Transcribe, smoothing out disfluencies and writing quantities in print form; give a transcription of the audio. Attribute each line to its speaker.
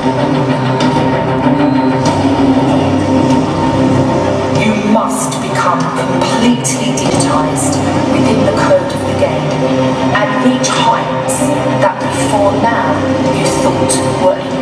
Speaker 1: You must become completely digitized within the code of the game and reach heights that before now you thought were